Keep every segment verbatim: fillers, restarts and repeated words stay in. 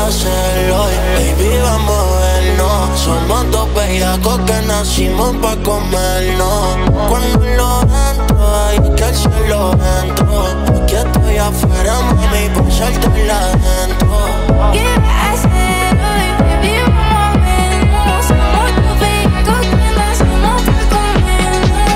a hacer hoy? Baby, vamos a vernos. Somos dos bellacos que nacimos pa' comernos. Cuando lo entro, hay que al cielo entro. Aquí estoy afuera, mami, por soltarla adentro. ¿Qué vas a hacer hoy? Baby, vamos a vernos. Somos dos bellacos que nacimos pa' comernos.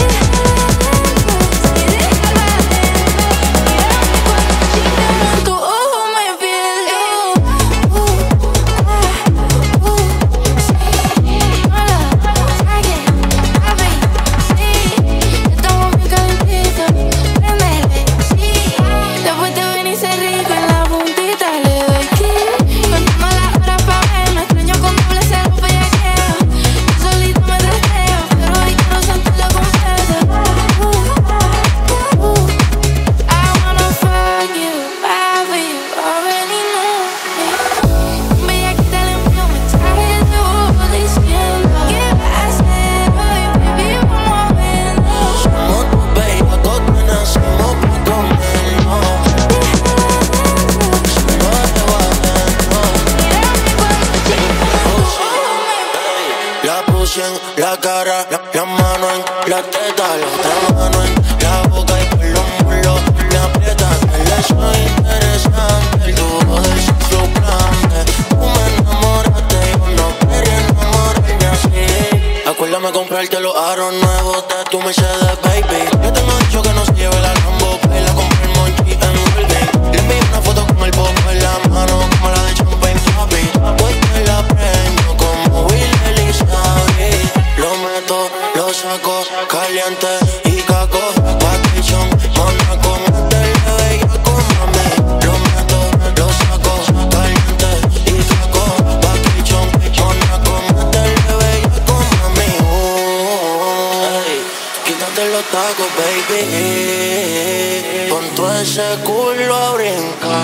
Déjala adentro, sí, déjala adentro. Mírame cuando en tu ojo me pierdo. Uh, ah, uh, sí. No la saques, papi, sí. Estamos bien calentitos, préndele, sí. Después te ven y se rico en la puntita le doy kick. Contando las horas pa' vernos, extraño con doble cero bellaqueo. Yo solita me trasteo, pero hoy quiero sentirlo completo. Uh, uh, I wanna fuck you, papi, you already know. Un bellaquita le envío mensajes de voz diciendo: ¿qué vas a hacer hoy? Baby, vamos a vernos. Somos dos bellacos que nacimos pa' comernos. La puse en la cara, la, la mano en la teta, la otra mano en la boca y por los muslos me aprieta. Que le soy interesante, el dúo del sexo plante. Tú me enamoraste, yo no quería enamorarme así. Acuérdame comprarte los aros nuevos de tu Mercedes, baby. Yo tengo dicho que no se lleve la Lambo, pero la compré en Monchi en Holguín. Le envié una foto con el popo en la mano, como la de Champagne Papi. Voy que la preño como Will Elizabeth. Lo meto, lo saco, caliente y caco. Vacation, Monaco, métele bellaco, mami. Lo meto, lo saco, caliente y caco. Vacation, Monaco, métele bellaco, mami. Uh, ey, quítate los tacos, baby. Pon todo ese culo a brincar.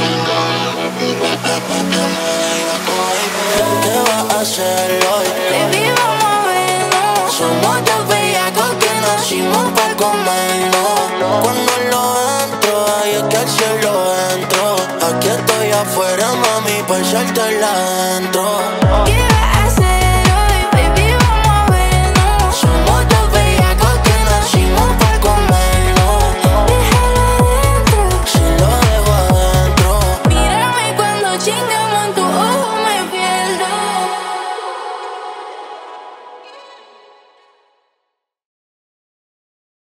¿Qué vas a hacer hoy? Baby, vamos a vernos. Somos dos bellacos que nacimos pa' comernos. Cuando lo entro, ay, es que al cielo entro. Aquí estoy afuera, mami, por soltarla adentro.